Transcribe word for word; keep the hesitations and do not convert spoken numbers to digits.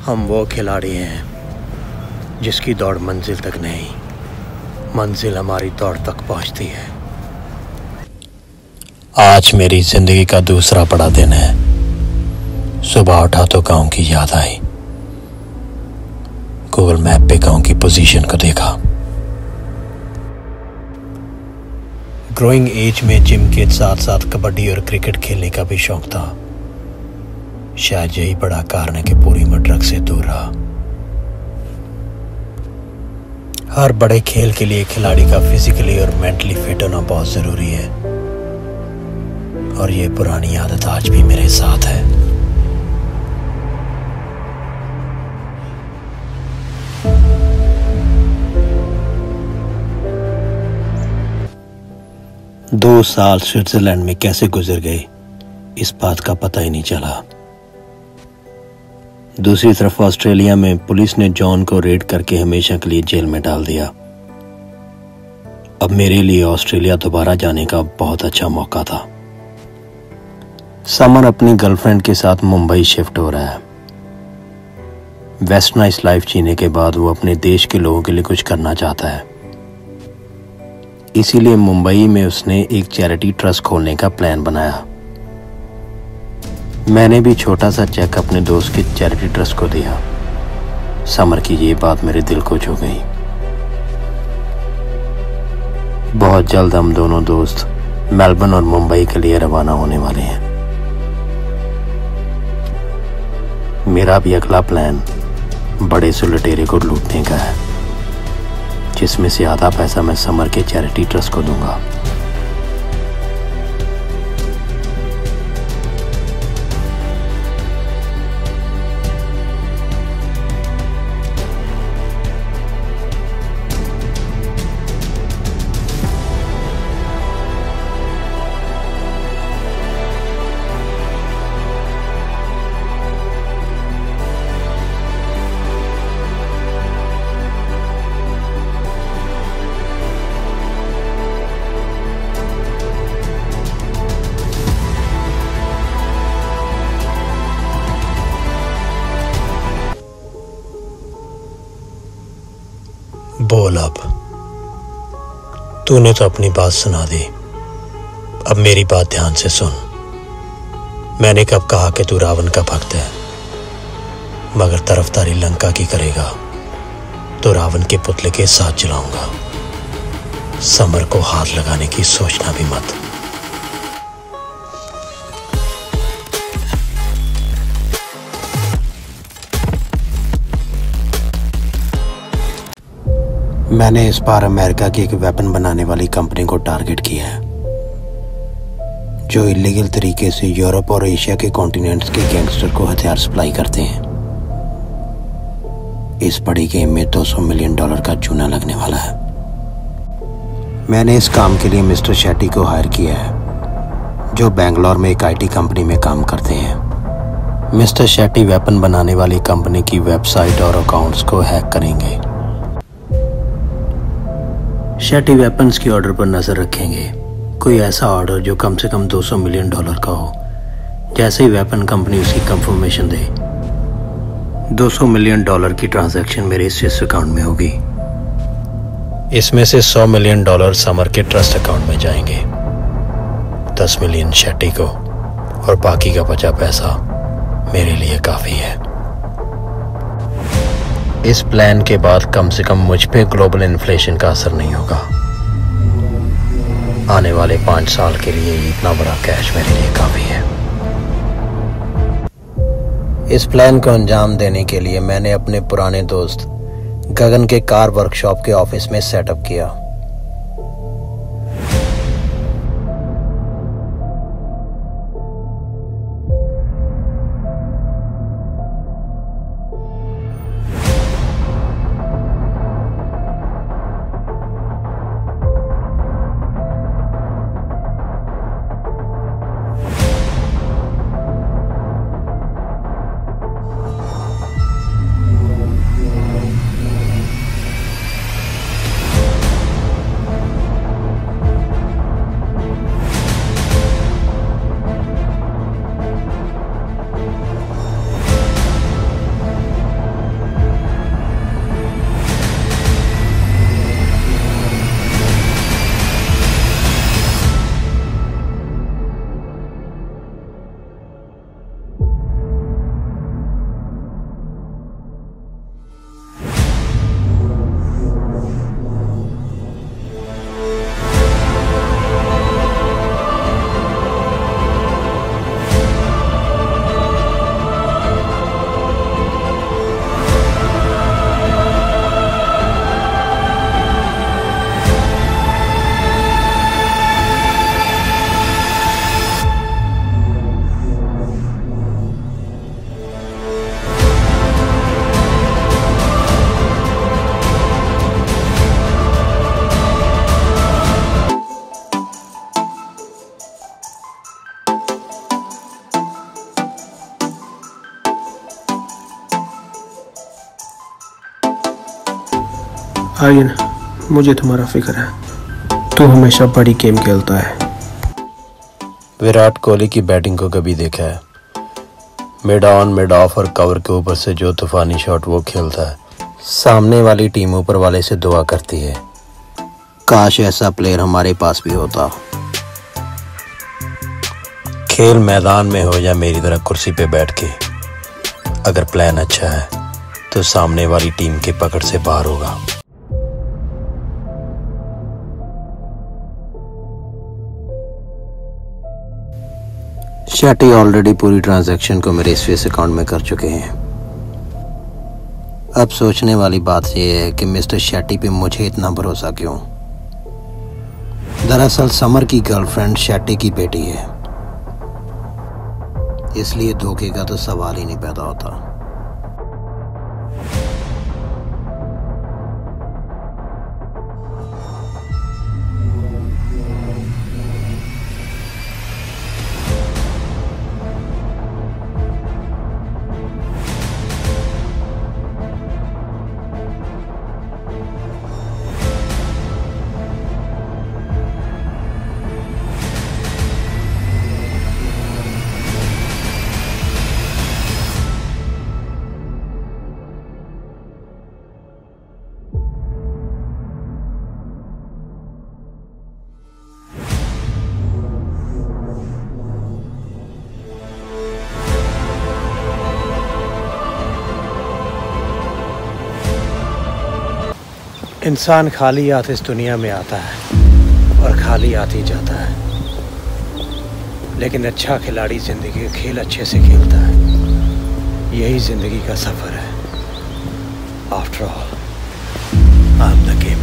हम वो खिलाड़ी हैं जिसकी दौड़ मंजिल तक नहीं, मंजिल हमारी दौड़ तक पहुंचती है। आज मेरी जिंदगी का दूसरा बड़ा दिन है। सुबह उठा तो गांव की याद आई। गूगल मैप पे गांव की पोजीशन को देखा। ग्रोइंग एज में जिम के साथ साथ कबड्डी और क्रिकेट खेलने का भी शौक था। शायद यही बड़ा कारण है कि पूरी उम्र ड्रग से दूर रहा। हर बड़े खेल के लिए खिलाड़ी का फिजिकली और मेंटली फिट होना बहुत जरूरी है, और ये पुरानी आदत आज भी मेरे साथ है। दो साल स्विट्जरलैंड में कैसे गुजर गए इस बात का पता ही नहीं चला। दूसरी तरफ ऑस्ट्रेलिया में पुलिस ने जॉन को रेड करके हमेशा के लिए जेल में डाल दिया। अब मेरे लिए ऑस्ट्रेलिया दोबारा जाने का बहुत अच्छा मौका था। समर अपनी गर्लफ्रेंड के साथ मुंबई शिफ्ट हो रहा है। वेस्टर्नाइज लाइफ जीने के बाद वो अपने देश के लोगों के लिए कुछ करना चाहता है। इसीलिए मुंबई में उसने एक चैरिटी ट्रस्ट खोलने का प्लान बनाया। मैंने भी छोटा सा चेक अपने दोस्त के चैरिटी ट्रस्ट को दिया। समर की ये बात मेरे दिल को छू गई। बहुत जल्द हम दोनों दोस्त मेलबर्न और मुंबई के लिए रवाना होने वाले हैं। मेरा भी अगला प्लान बड़े से लुटेरे को लूटने का है, जिसमें से आधा पैसा मैं समर के चैरिटी ट्रस्ट को दूंगा। बोल, अब तूने तो अपनी बात सुना दी। अब मेरी बात ध्यान से सुन। मैंने कब कहा कि तू रावण का भक्त है, मगर तरफदारी लंका की करेगा तो रावण के पुतले के साथ जलाऊंगा। समर को हाथ लगाने की सोचना भी मत। मैंने इस बार अमेरिका की एक वेपन बनाने वाली कंपनी को टारगेट किया है, जो इलीगल तरीके से यूरोप और एशिया के कॉन्टिनेंट्स के गैंगस्टर को हथियार सप्लाई करते हैं। इस बड़ी गेम में दो सौ मिलियन डॉलर का चूना लगने वाला है। मैंने इस काम के लिए मिस्टर शेट्टी को हायर किया है, जो बेंगलोर में एक आईटी कंपनी में काम करते हैं। मिस्टर शेट्टी वेपन बनाने वाली कंपनी की वेबसाइट और अकाउंट्स को हैक करेंगे। शेट्टी वेपन्स की ऑर्डर पर नजर रखेंगे। कोई ऐसा ऑर्डर जो कम से कम दो सौ मिलियन डॉलर का हो। जैसे ही वेपन कंपनी उसकी कंफर्मेशन दे, दो सौ मिलियन डॉलर की ट्रांजैक्शन मेरे स्विस अकाउंट में होगी। इसमें से सौ मिलियन डॉलर समर के ट्रस्ट अकाउंट में जाएंगे, दस मिलियन शेट्टी को, और बाकी का बचा पैसा मेरे लिए काफी है। इस प्लान के बाद कम से कम मुझ पे ग्लोबल इन्फ्लेशन का असर नहीं होगा। आने वाले पांच साल के लिए इतना बड़ा कैश मेरे लिए काफी है। इस प्लान को अंजाम देने के लिए मैंने अपने पुराने दोस्त गगन के कार वर्कशॉप के ऑफिस में सेटअप किया। आर्यन, मुझे तुम्हारा फिक्र है। तू हमेशा बड़ी गेम खेलता है। विराट कोहली की बैटिंग को कभी देखा है? मिड ऑन, मिड ऑफ और कवर के ऊपर से जो तूफानी शॉट वो खेलता है, सामने वाली टीम ऊपर वाले से दुआ करती है, काश ऐसा प्लेयर हमारे पास भी होता। खेल मैदान में हो या मेरी तरह कुर्सी पे बैठ के, अगर प्लान अच्छा है तो सामने वाली टीम के पकड़ से बाहर होगा। शेट्टी ऑलरेडी पूरी ट्रांजैक्शन को मेरे स्विस अकाउंट में कर चुके हैं। अब सोचने वाली बात यह है कि मिस्टर शेट्टी पे मुझे इतना भरोसा क्यों? दरअसल समर की गर्लफ्रेंड शेट्टी की बेटी है, इसलिए धोखे का तो सवाल ही नहीं पैदा होता। इंसान खाली हाथ इस दुनिया में आता है और खाली हाथ ही जाता है, लेकिन अच्छा खिलाड़ी जिंदगी का खेल अच्छे से खेलता है। यही जिंदगी का सफर है। After all, I am the game.